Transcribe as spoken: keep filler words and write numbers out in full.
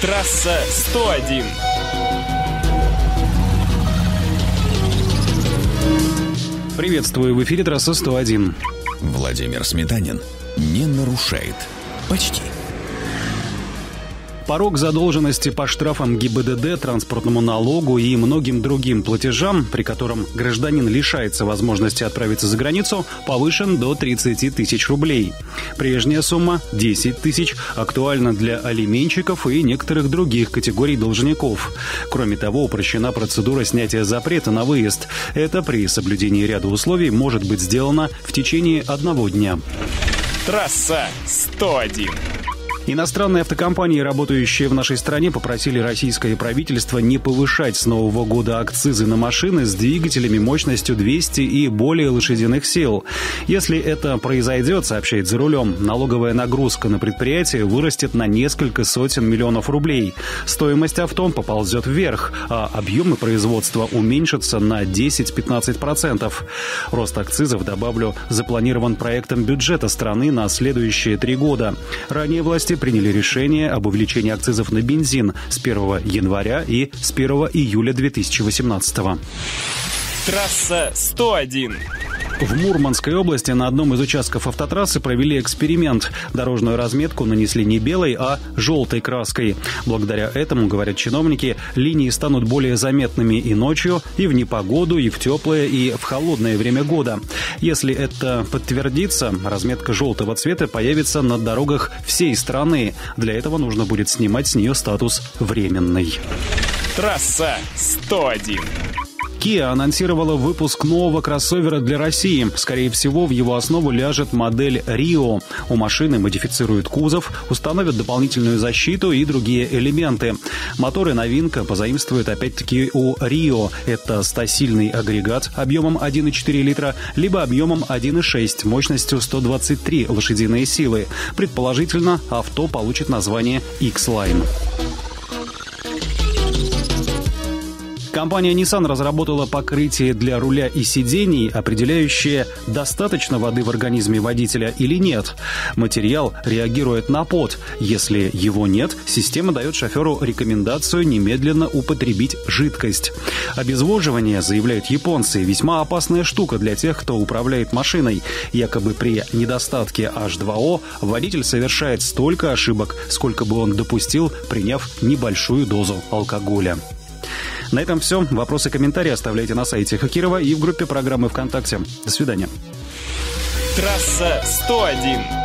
Трасса сто один. Приветствую, в эфире трасса сто один. Владимир Сметанин не нарушает. Почти. Порог задолженности по штрафам ГИБДД, транспортному налогу и многим другим платежам, при котором гражданин лишается возможности отправиться за границу, повышен до тридцати тысяч рублей. Прежняя сумма – десять тысяч, актуальна для алименщиков и некоторых других категорий должников. Кроме того, упрощена процедура снятия запрета на выезд. Это при соблюдении ряда условий может быть сделано в течение одного дня. Трасса сто один. Иностранные автокомпании, работающие в нашей стране, попросили российское правительство не повышать с Нового года акцизы на машины с двигателями мощностью двести и более лошадиных сил. Если это произойдет, сообщает «За рулем», налоговая нагрузка на предприятие вырастет на несколько сотен миллионов рублей. Стоимость авто поползет вверх, а объемы производства уменьшатся на десять-пятнадцать процентов. Рост акцизов, добавлю, запланирован проектом бюджета страны на следующие три года. Ранее власти приняли решение об увеличении акцизов на бензин с первого января и с первого июля две тысячи восемнадцатого. Трасса сто один. В Мурманской области на одном из участков автотрассы провели эксперимент. Дорожную разметку нанесли не белой, а желтой краской. Благодаря этому, говорят чиновники, линии станут более заметными и ночью, и в непогоду, и в теплое, и в холодное время года. Если это подтвердится, разметка желтого цвета появится на дорогах всей страны. Для этого нужно будет снимать с нее статус «временный». Трасса сто один. Kia анонсировала выпуск нового кроссовера для России. Скорее всего, в его основу ляжет модель Rio. У машины модифицируют кузов, установят дополнительную защиту и другие элементы. Моторы новинка позаимствуют опять-таки у Rio. Это стосильный агрегат объемом один и четыре литра, либо объемом один и шесть, мощностью сто двадцать три лошадиные силы. Предположительно, авто получит название X-Line. Компания Nissan разработала покрытие для руля и сидений, определяющее, достаточно воды в организме водителя или нет. Материал реагирует на пот. Если его нет, система дает шоферу рекомендацию немедленно употребить жидкость. Обезвоживание, заявляют японцы, весьма опасная штука для тех, кто управляет машиной. Якобы при недостатке эйч два о водитель совершает столько ошибок, сколько бы он допустил, приняв небольшую дозу алкоголя. На этом все. Вопросы и комментарии оставляйте на сайте Хакирова и в группе программы ВКонтакте. До свидания. Трасса сто один.